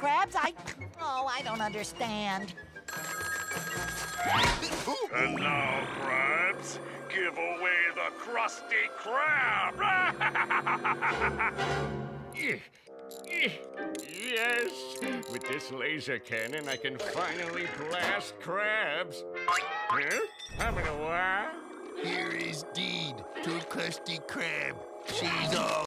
crabs? I don't understand. And now, crabs, give away the Krusty Krab! Yes, with this laser cannon, I can finally blast crabs. Huh? Having a while? Here is deed to Krusty Krab. She's all